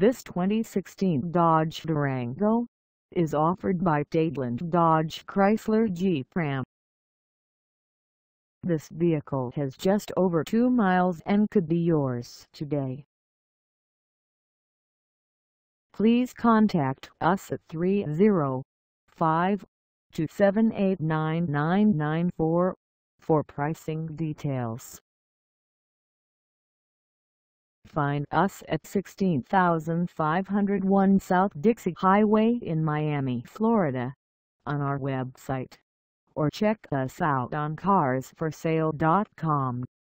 This 2016 Dodge Durango is offered by Dadeland Dodge Chrysler Jeep Ram. This vehicle has just over 2 miles and could be yours today. Please contact us at 305-278-9994 for pricing details. Find us at 16501 South Dixie Highway in Miami, Florida, on our website, or check us out on carsforsale.com.